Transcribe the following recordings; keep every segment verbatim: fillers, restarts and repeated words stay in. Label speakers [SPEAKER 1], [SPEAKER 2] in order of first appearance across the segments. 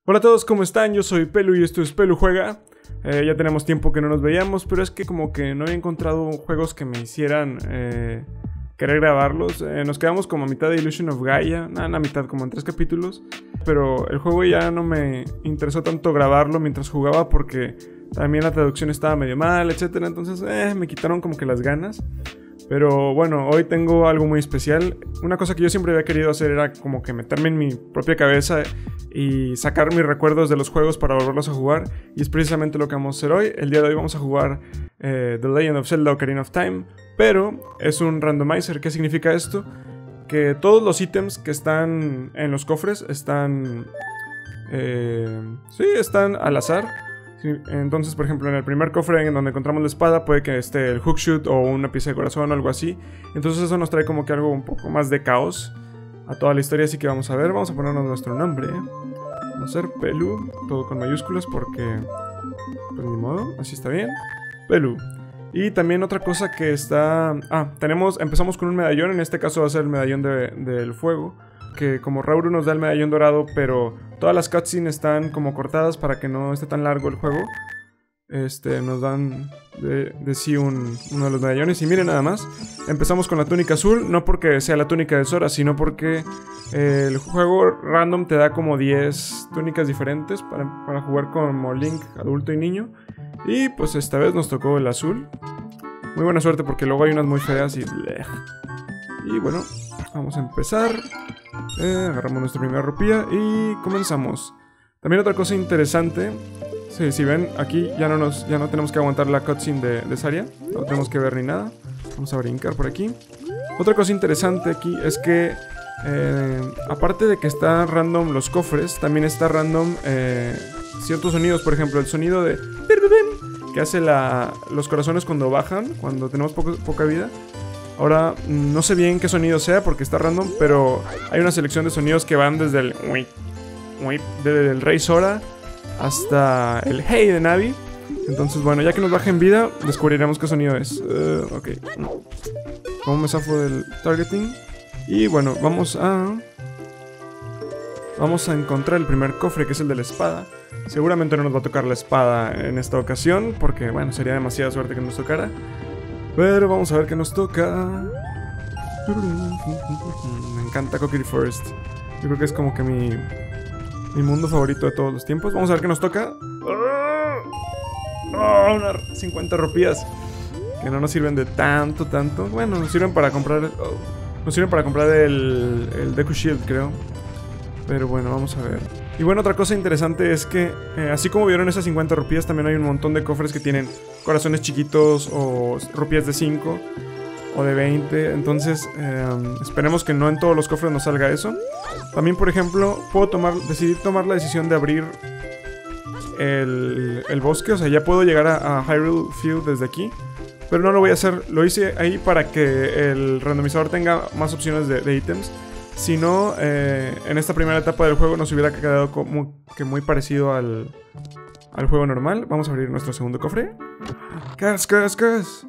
[SPEAKER 1] Hola a todos, ¿cómo están? Yo soy Pelu y esto es Pelu Juega. Eh, ya tenemos tiempo que no nos veíamos, pero es que como que no había encontrado juegos que me hicieran eh, querer grabarlos. Eh, nos quedamos como a mitad de Illusion of Gaia, nada, a mitad, como en tres capítulos. Pero el juego ya no me interesó tanto grabarlo mientras jugaba porque también la traducción estaba medio mal, etcétera. Entonces eh, me quitaron como que las ganas. Pero bueno, hoy tengo algo muy especial. Una cosa que yo siempre había querido hacer era como que meterme en mi propia cabeza y sacar mis recuerdos de los juegos para volverlos a jugar. Y es precisamente lo que vamos a hacer hoy. El día de hoy vamos a jugar eh, The Legend of Zelda Ocarina of Time. Pero es un randomizer. ¿Qué significa esto? Que todos los ítems que están en los cofres están... Eh, sí, están al azar. Sí, entonces, por ejemplo, en el primer cofre en donde encontramos la espada puede que esté el hookshot o una pieza de corazón o algo así. Entonces eso nos trae como que algo un poco más de caos a toda la historia. Así que vamos a ver, vamos a ponernos nuestro nombre. Vamos a hacer Pelu, todo con mayúsculas porque... pues ni modo, así está bien. Pelu. Y también otra cosa que está... Ah, tenemos, empezamos con un medallón. En este caso va a ser el medallón de, del fuego, que como Rauru nos da el medallón dorado, pero todas las cutscenes están como cortadas para que no esté tan largo el juego. Este, nos dan de, de sí un, uno de los medallones. Y miren nada más, empezamos con la túnica azul. No porque sea la túnica de Sora, sino porque eh, el juego random te da como diez túnicas diferentes para, para jugar como Link, adulto y niño. Y pues esta vez nos tocó el azul. Muy buena suerte porque luego hay unas muy feas y... Y bueno, vamos a empezar. Eh, agarramos nuestra primera rupia y comenzamos. También otra cosa interesante. Sí, si ven, aquí ya no, nos, ya no tenemos que aguantar la cutscene de, de Saria. No tenemos que ver ni nada. Vamos a brincar por aquí. Otra cosa interesante aquí es que eh, aparte de que está random los cofres, también está random eh, ciertos sonidos. Por ejemplo, el sonido de... que hace la, los corazones cuando bajan, cuando tenemos poco, poca vida. Ahora, no sé bien qué sonido sea porque está random, pero hay una selección de sonidos que van desde el... desde el Rey Sora hasta el Hey de Navi. Entonces, bueno, ya que nos bajen vida, descubriremos qué sonido es. Uh, ok. ¿Cómo me zafo del targeting? Y bueno, vamos a... Vamos a encontrar el primer cofre, que es el de la espada. Seguramente no nos va a tocar la espada en esta ocasión, porque, bueno, sería demasiada suerte que nos tocara. Pero vamos a ver qué nos toca. Me encanta Kokiri Forest. Yo creo que es como que mi, mi mundo favorito de todos los tiempos. Vamos a ver qué nos toca. Oh, unas cincuenta rupias que no nos sirven de tanto, tanto. Bueno, nos sirven para comprar oh, Nos sirven para comprar el, el Deku Shield, creo. Pero bueno, vamos a ver. Y bueno, otra cosa interesante es que eh, así como vieron esas cincuenta rupias, también hay un montón de cofres que tienen corazones chiquitos o rupias de cinco o de veinte. Entonces eh, esperemos que no en todos los cofres nos salga eso. También, por ejemplo, puedo tomar, decidir tomar la decisión de abrir el, el bosque. O sea, ya puedo llegar a, a Hyrule Field desde aquí, pero no lo voy a hacer. Lo hice ahí para que el randomizador tenga más opciones de, de ítems. Si no, eh, en esta primera etapa del juego nos hubiera quedado como que muy parecido al, al juego normal. Vamos a abrir nuestro segundo cofre. ¡Cas, cas, cas!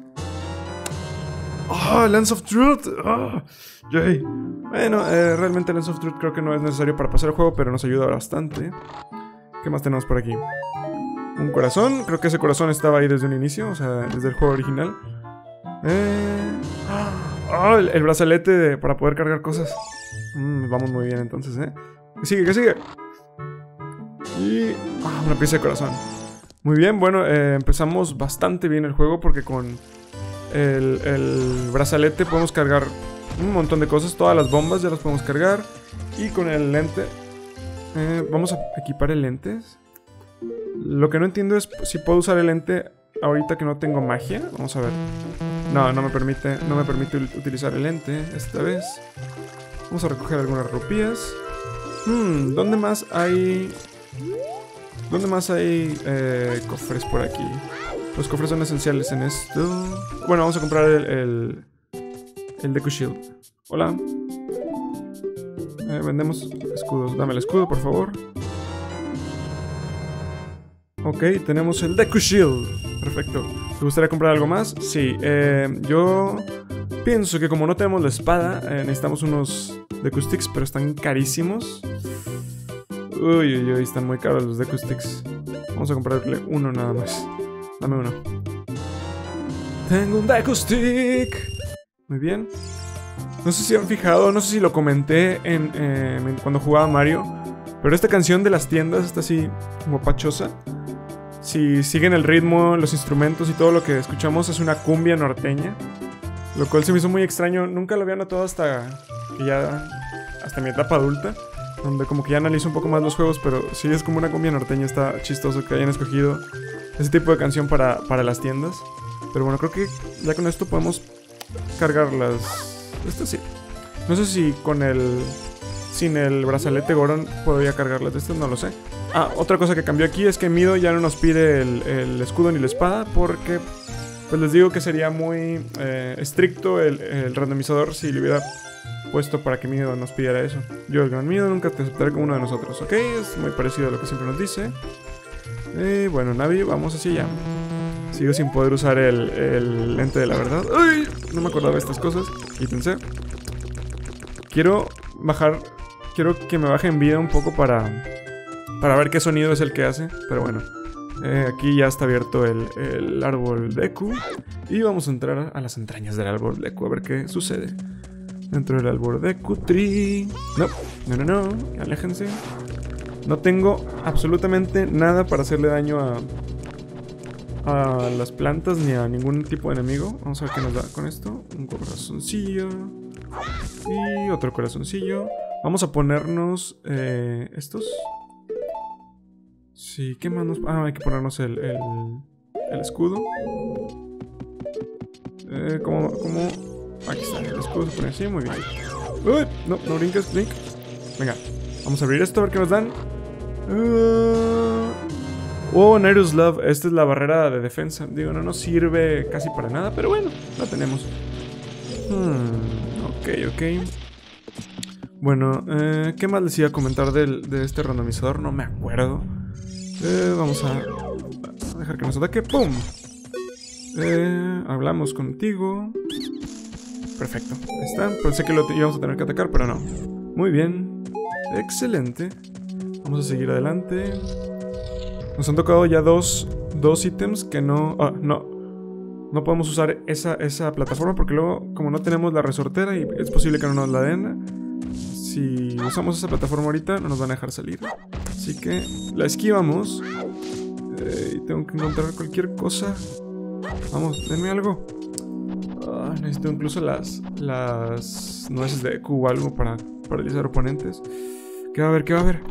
[SPEAKER 1] ¡Oh, Lens of Truth! ¡Oh! ¡Yay! Bueno, eh, realmente Lens of Truth creo que no es necesario para pasar el juego, pero nos ayuda bastante. ¿Qué más tenemos por aquí? Un corazón. Creo que ese corazón estaba ahí desde un inicio, o sea, desde el juego original. Eh... ¡Oh! El, el brazalete de, para poder cargar cosas. Mm, vamos muy bien entonces, ¿eh? ¿Qué sigue? ¿Qué sigue? Y... ah, una pieza de corazón. Muy bien, bueno, eh, empezamos bastante bien el juego porque con el, el brazalete podemos cargar un montón de cosas. Todas las bombas ya las podemos cargar. Y con el lente... Eh, vamos a equipar el lente. Lo que no entiendo es si puedo usar el lente ahorita que no tengo magia. Vamos a ver. No, no me permite, no me permite utilizar el lente esta vez. Vamos a recoger algunas rupias. Hmm, ¿dónde más hay... ¿Dónde más hay eh, cofres por aquí? Los cofres son esenciales en esto. Bueno, vamos a comprar el... El, el Deku Shield. Hola. Eh, vendemos escudos. Dame el escudo, por favor. Ok, tenemos el Deku Shield. Perfecto. ¿Te gustaría comprar algo más? Sí. Eh, yo... pienso que como no tenemos la espada, eh, necesitamos unos Deku Sticks, pero están carísimos. Uy, uy, uy, están muy caros los Deku Sticks. Vamos a comprarle uno nada más. Dame uno. Tengo un Deku Stick. Muy bien. No sé si han fijado, no sé si lo comenté en, eh, en cuando jugaba Mario, pero esta canción de las tiendas está así guapachosa. Si siguen el ritmo, los instrumentos y todo lo que escuchamos es una cumbia norteña, lo cual se me hizo muy extraño. Nunca lo había notado hasta que ya, hasta mi etapa adulta, donde como que ya analizo un poco más los juegos, pero sí es como una cumbia norteña. Está chistoso que hayan escogido ese tipo de canción para, para las tiendas. Pero bueno, creo que ya con esto podemos cargar las... Esto sí. No sé si con el... Sin el brazalete Goron podría cargarlas de estas, no lo sé. Ah, otra cosa que cambió aquí es que Mido ya no nos pide el, el escudo ni la espada, porque pues les digo que sería muy eh, estricto el, el randomizador si le hubiera puesto para que Mido nos pidiera eso. Yo, el gran Mido, nunca te aceptaré como uno de nosotros, ¿ok? Es muy parecido a lo que siempre nos dice. Eh, bueno, Navi, vamos hacia allá. Sigo sin poder usar el, el lente de la verdad. ¡Ay! No me acordaba de estas cosas. Quítense. Quiero bajar... Quiero que me baje en vida un poco para... Para ver qué sonido es el que hace. Pero bueno. Eh, aquí ya está abierto el, el árbol Deku. Y vamos a entrar a las entrañas del árbol Deku. A ver qué sucede. Dentro del árbol Deku Tree. No, no, no, no. Aléjense. No tengo absolutamente nada para hacerle daño a... a las plantas ni a ningún tipo de enemigo. Vamos a ver qué nos da con esto. Un corazoncillo. Y otro corazoncillo. Vamos a ponernos eh, estos. Sí, ¿qué más nos...? Ah, hay que ponernos el, el, el escudo. Eh, ¿cómo, ¿Cómo...? Aquí está, el escudo se pone así, muy bien. Uy, no, no brinques, Blink. Venga, vamos a abrir esto a ver qué nos dan. Uh... Oh, Nairu's Love. Esta es la barrera de defensa. Digo, no nos sirve casi para nada, pero bueno, la tenemos. Hmm, ok, ok. Bueno, eh, ¿qué más les iba a comentar del, de este randomizador? No me acuerdo. Eh, vamos a, a dejar que nos ataque. ¡Pum! Eh, hablamos contigo. Perfecto, ahí está. Pensé que lo íbamos a tener que atacar, pero no. Muy bien. Excelente. Vamos a seguir adelante. Nos han tocado ya dos, dos ítems que no... Ah, no. No podemos usar esa, esa plataforma porque luego, como no tenemos la resortera y es posible que no nos la den, si usamos esa plataforma ahorita no nos van a dejar salir. Así que la esquivamos. Eh, y tengo que encontrar cualquier cosa. Vamos, denme algo. Ah, necesito incluso las, las nueces de Q o algo para paralizar oponentes. ¿Qué va a haber? ¿Qué va a haber?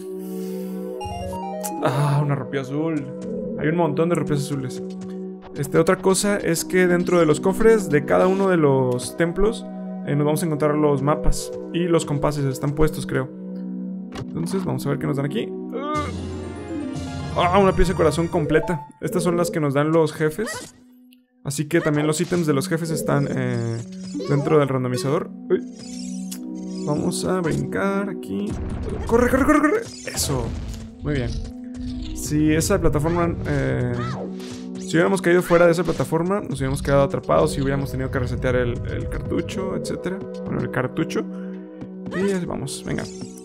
[SPEAKER 1] Ah, una rupia azul. Hay un montón de rupias azules. Este, otra cosa es que dentro de los cofres de cada uno de los templos eh, nos vamos a encontrar los mapas. Y los compases están puestos, creo. Entonces, vamos a ver qué nos dan aquí. Ah, una pieza de corazón completa. Estas son las que nos dan los jefes. Así que también los ítems de los jefes están eh, dentro del randomizador. Uy. Vamos a brincar aquí. ¡Corre, corre, corre, corre! Eso. Muy bien. Si esa plataforma... Eh, si hubiéramos caído fuera de esa plataforma, nos hubiéramos quedado atrapados y hubiéramos tenido que resetear el, el cartucho, etcétera. Bueno, el cartucho. Y así vamos, venga.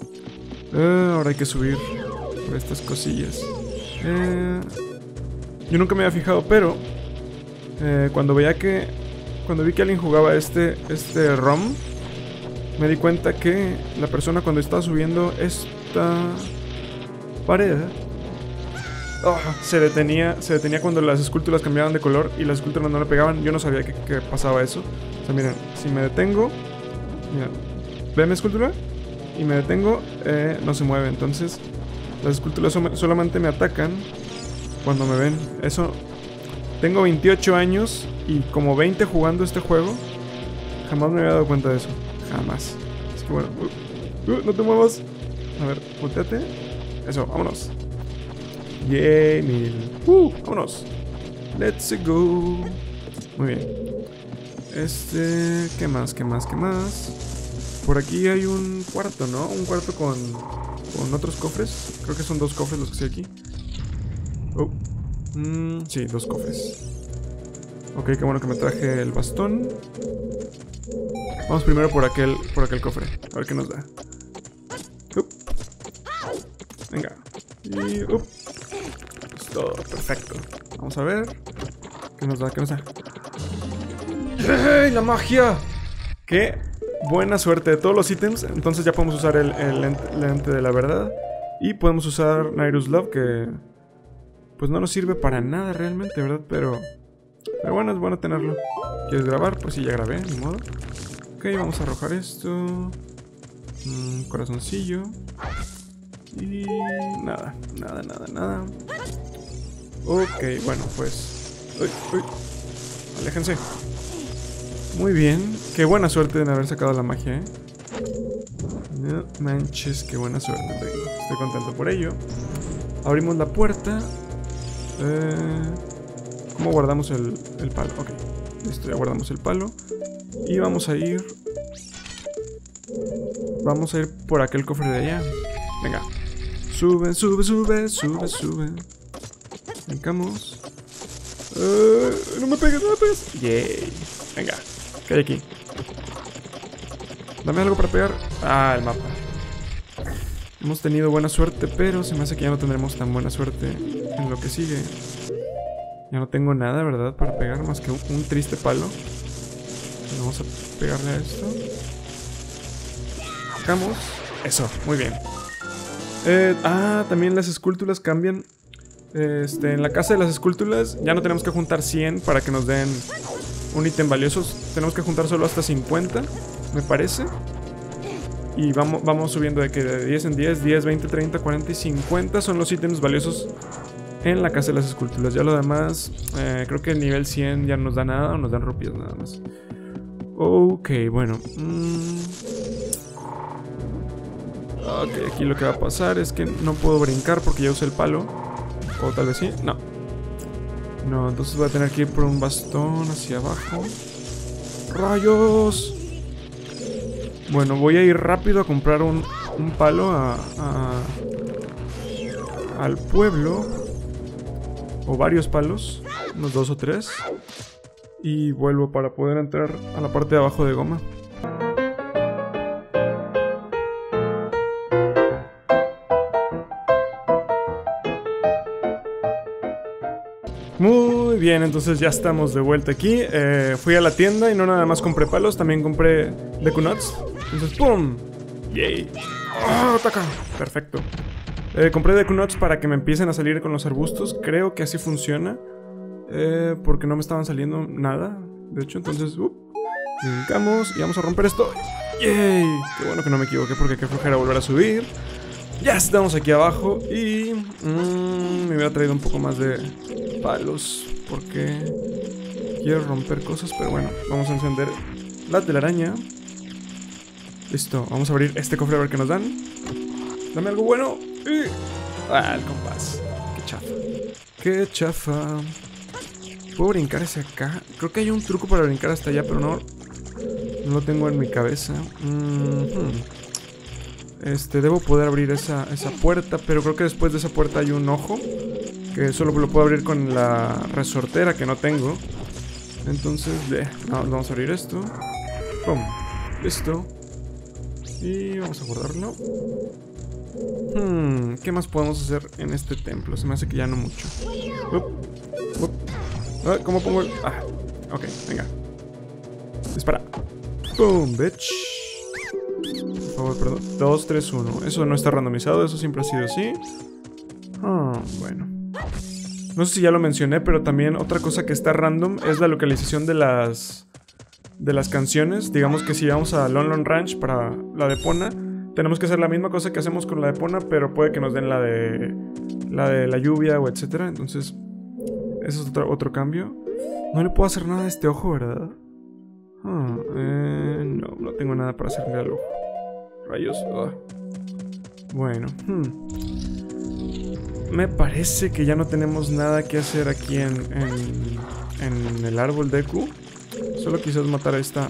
[SPEAKER 1] Uh, ahora hay que subir por estas cosillas. Eh, yo nunca me había fijado, pero... Eh, cuando veía que... Cuando vi que alguien jugaba este, este ROM, me di cuenta que la persona cuando estaba subiendo esta pared... Oh, se detenía, se detenía cuando las esculturas cambiaban de color y las esculturas no le pegaban. Yo no sabía que, que pasaba eso. O sea, miren, si me detengo, miren, ¿ven mi escultura? Y me detengo, eh, no se mueve. Entonces, las esculturas so solamente me atacan cuando me ven. Eso, tengo veintiocho años y como veinte jugando este juego. Jamás me había dado cuenta de eso. Jamás. Así que bueno, uh, uh, no te muevas. A ver, volteate. Eso, vámonos. Yay, mil. Uh, vámonos. Let's go. Muy bien. Este, ¿qué más? ¿Qué más? ¿Qué más? Por aquí hay un cuarto, ¿no? Un cuarto con, con otros cofres. Creo que son dos cofres los que hay aquí. Oh. Mm, sí, dos cofres. Ok, qué bueno que me traje el bastón. Vamos primero por aquel, por aquel cofre. A ver qué nos da. Uh. Venga. Y... Uh, es todo, perfecto. Vamos a ver. ¿Qué nos da? ¿Qué nos da? ¡Ey! ¡La magia! ¡Qué buena suerte de todos los ítems! Entonces ya podemos usar el, el lente, lente de la verdad. Y podemos usar Nayru's Love, que... pues no nos sirve para nada realmente, ¿verdad? Pero... pero bueno, es bueno tenerlo. ¿Quieres grabar? Pues sí, ya grabé, ni modo. Ok, vamos a arrojar esto. Mm, corazoncillo. Y... nada, nada, nada, nada. Ok, bueno, pues... Uy, uy. Aléjense. Muy bien. Qué buena suerte de haber sacado la magia, ¿eh? No manches, qué buena suerte. Estoy contento por ello. Abrimos la puerta. Eh, ¿Cómo guardamos el, el palo? Ok, listo, ya guardamos el palo. Y vamos a ir... vamos a ir por aquel cofre de allá. Venga. Sube, sube, sube, sube, sube. Brincamos. Uh, no me pegues, no me pegues. Yay. Venga, ¿qué hay aquí? Dame algo para pegar. Ah, el mapa. Hemos tenido buena suerte, pero se me hace que ya no tendremos tan buena suerte en lo que sigue. Ya no tengo nada, ¿verdad? Para pegar más que un, un triste palo. Vamos a pegarle a esto. Sacamos. Eso, muy bien. Eh, ah, también las esculturas cambian. Este, en la casa de las esculturas ya no tenemos que juntar cien para que nos den un ítem valioso. Tenemos que juntar solo hasta cincuenta, me parece. Y vamos, vamos subiendo de que de diez en diez, diez, veinte, treinta, cuarenta y cincuenta son los ítems valiosos en la casa de las esculturas. Ya lo demás, eh, creo que el nivel cien ya no nos da nada, o nos dan rupias nada más. Ok, bueno. Mm. Ok, aquí lo que va a pasar es que no puedo brincar porque ya usé el palo. O tal vez sí, no. No, entonces voy a tener que ir por un bastón hacia abajo. ¡Rayos! Bueno, voy a ir rápido a comprar un, un palo a, a, al pueblo. O varios palos. Unos dos o tres. Y vuelvo para poder entrar a la parte de abajo de goma. Muy bien, entonces ya estamos de vuelta aquí. eh, Fui a la tienda y no nada más compré palos, también compré Deku Nuts. Entonces, ¡pum! ¡Yay! ¡Oh, ataca! Perfecto. eh, Compré Deku Nuts para que me empiecen a salir con los arbustos. Creo que así funciona, eh, porque no me estaban saliendo nada. De hecho, entonces, uh, brincamos y vamos a romper esto. ¡Yay! Qué bueno que no me equivoqué, porque qué flojera volver a subir. Ya estamos aquí abajo y... Mmm, me hubiera traído un poco más de palos porque quiero romper cosas, pero bueno, vamos a encender la telaraña. Listo, vamos a abrir este cofre a ver qué nos dan. Dame algo bueno. Y... ah, el compás. Qué chafa. Qué chafa. ¿Puedo brincar hacia acá? Creo que hay un truco para brincar hasta allá, pero no, no lo tengo en mi cabeza. Mm-hmm. Este, debo poder abrir esa, esa puerta, pero creo que después de esa puerta hay un ojo que solo lo puedo abrir con la resortera, que no tengo. Entonces, de, no, vamos a abrir esto. Pum, listo. Y vamos a guardarlo. Hmm, ¿qué más podemos hacer en este templo? Se me hace que ya no mucho. Up, up. Ah, ¿cómo pongo el...? Ah, ok, venga. Dispara. Boom, bitch. Por favor, perdón. dos, tres, uno. Eso no está randomizado, eso siempre ha sido así. Ah, bueno. No sé si ya lo mencioné, pero también otra cosa que está random es la localización de las de las canciones. Digamos que si vamos a Lon Lon Ranch para la de Epona, tenemos que hacer la misma cosa que hacemos con la de Epona, pero puede que nos den la de la de la lluvia o etcétera. Entonces, eso es otro, otro cambio. No le puedo hacer nada a este ojo, ¿verdad? Ah, eh, no, no tengo nada para hacerle al ojo. Rayos. Oh. Bueno. Hmm. Me parece que ya no tenemos nada que hacer aquí en, en, en el árbol Deku. Solo quizás matar a esta...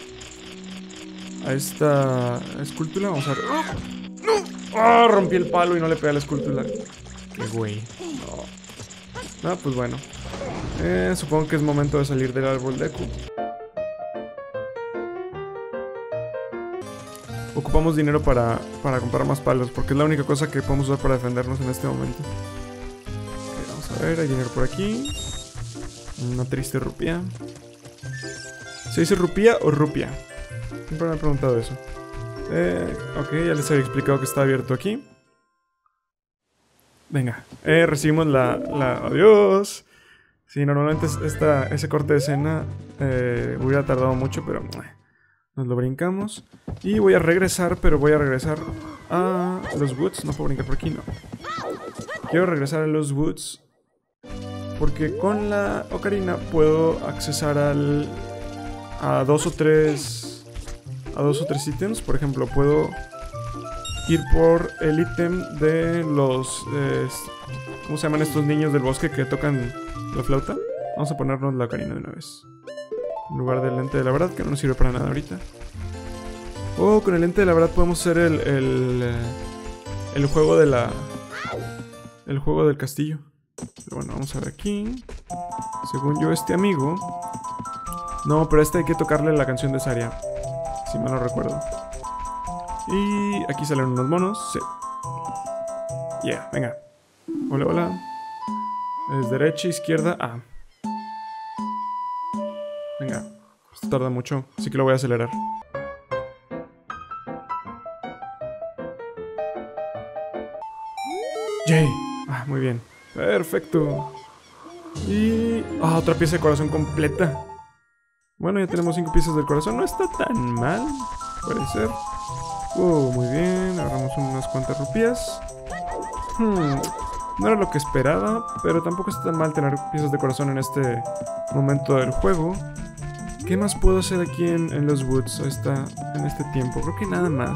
[SPEAKER 1] A esta escultura. Vamos a ver. ¡Oh! ¡No! ¡Oh! Rompí el palo y no le pegué a la escultura. Qué güey. No. Ah, pues bueno. Eh, supongo que es momento de salir del árbol Deku. ocupamos dinero para, para comprar más palos, porque es la única cosa que podemos usar para defendernos en este momento. Okay, vamos a ver, hay dinero por aquí. Una triste rupia. ¿Se dice rupia o rupia? Siempre me han preguntado eso. Eh, ok, ya les había explicado que está abierto aquí. Venga, eh, recibimos la, la... ¡Adiós! Sí, normalmente esta, ese corte de escena eh, hubiera tardado mucho, pero nos lo brincamos. Y voy a regresar, pero voy a regresar a los woods. No puedo brincar por aquí, no. Quiero regresar a los woods porque con la ocarina puedo accesar al, a dos o tres a dos o tres ítems. Por ejemplo, puedo ir por el ítem de los... Eh, ¿cómo se llaman estos niños del bosque que tocan la flauta? Vamos a ponernos la ocarina de una vez. En lugar del lente de la verdad, que no nos sirve para nada ahorita. Oh, con el lente de la verdad podemos hacer el... El, el juego de la... El juego del castillo. Pero bueno, vamos a ver aquí. Según yo, este amigo... No, pero a este hay que tocarle la canción de Saria, si mal no recuerdo. Y aquí salen unos monos. Sí. Yeah, venga. Hola, hola. Es derecha, izquierda. Ah. Venga. Esto tarda mucho, así que lo voy a acelerar. Yay. Ah, muy bien. Perfecto. Y... Ah, otra pieza de corazón completa. Bueno, ya tenemos cinco piezas del corazón. No está tan mal, puede ser. Oh, muy bien. Agarramos unas cuantas rupias. Hmm, no era lo que esperaba, pero tampoco está tan mal tener piezas de corazón en este momento del juego. ¿Qué más puedo hacer aquí en, en los woods a esta, en este tiempo? Creo que nada más.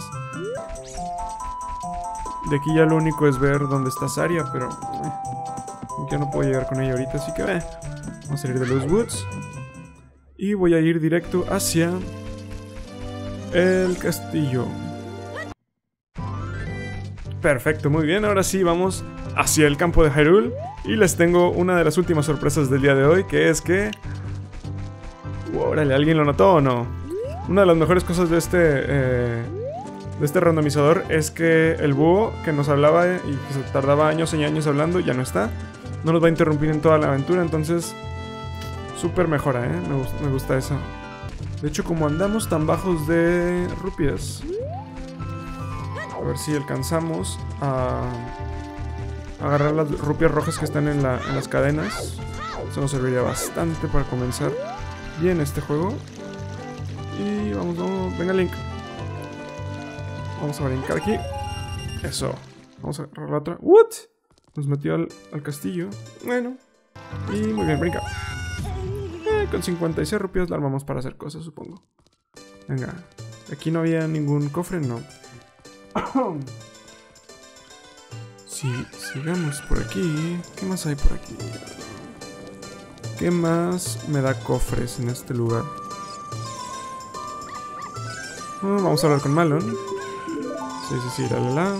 [SPEAKER 1] De aquí ya lo único es ver dónde está Saria, pero eh, ya no puedo llegar con ella ahorita, así que eh, vamos a salir de los woods. Y voy a ir directo hacia el castillo. Perfecto, muy bien. Ahora sí, vamos hacia el campo de Hyrule. Y les tengo una de las últimas sorpresas del día de hoy, que es que... Órale, ¿alguien lo notó o no? Una de las mejores cosas de este... Eh, de este randomizador es que el búho que nos hablaba y que se tardaba años y años hablando, ya no está. No nos va a interrumpir en toda la aventura, entonces... Súper mejora, ¿eh? Me gusta, me gusta eso. De hecho, como andamos tan bajos de rupias... A ver si alcanzamos a agarrar las rupias rojas que están en, la, en las cadenas. Eso nos serviría bastante para comenzar bien este juego. Y vamos, vamos, venga Link. Vamos a brincar aquí. Eso. Vamos a agarrar la otra. ¿What? Nos metió al, al castillo. Bueno. Y muy bien, brinca. Eh, con cincuenta y seis rupias la armamos para hacer cosas, supongo. Venga. Aquí no había ningún cofre, no. Si sigamos por aquí. ¿Qué más hay por aquí? ¿Qué más me da cofres en este lugar? Oh, vamos a hablar con Malon. Sí, sí, sí, la la la.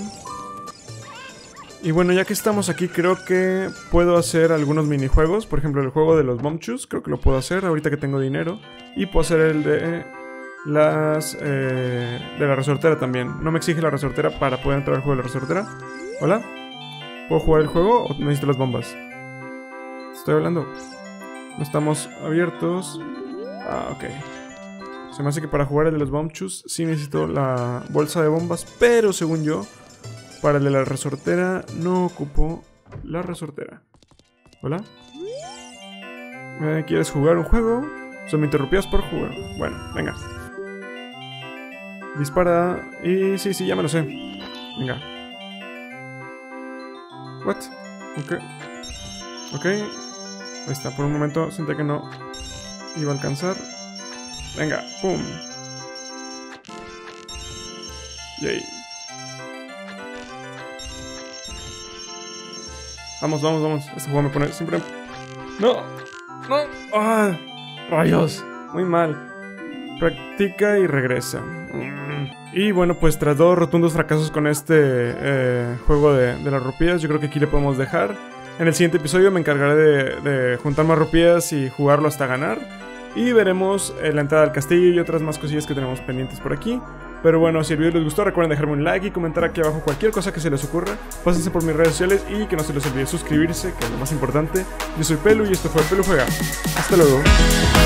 [SPEAKER 1] Y bueno, ya que estamos aquí, creo que puedo hacer algunos minijuegos. Por ejemplo, el juego de los Bombchus, creo que lo puedo hacer ahorita que tengo dinero. Y puedo hacer el de las... Eh, de la resortera también. No me exige la resortera para poder entrar al juego de la resortera. ¿Hola? ¿Puedo jugar el juego o necesito las bombas? Estoy hablando. No estamos abiertos. Ah, ok. Se me hace que para jugar el de los Bombchus sí necesito la bolsa de bombas, pero según yo, para el de la resortera no ocupo la resortera. ¿Hola? ¿Quieres jugar un juego? Son me interrumpías por jugar. Bueno, venga. Dispara. Y sí, sí, ya me lo sé. Venga. What? Ok. Ok. Ahí está, por un momento sentí que no iba a alcanzar. Venga, pum. Yay. Vamos, vamos, vamos. Este juego me pone siempre... ¡No! ¡No! ¡Ah! ¡Rayos! Muy mal. Practica y regresa. Y bueno, pues tras dos rotundos fracasos con este eh, juego de, de las rupias, yo creo que aquí le podemos dejar. En el siguiente episodio me encargaré de, de juntar más rupias y jugarlo hasta ganar. Y veremos eh, la entrada al castillo y otras más cosillas que tenemos pendientes por aquí. Pero bueno, si el video les gustó, recuerden dejarme un like y comentar aquí abajo cualquier cosa que se les ocurra. Pásense por mis redes sociales y que no se les olvide suscribirse, que es lo más importante. Yo soy Pelu y esto fue Pelu Juega. Hasta luego.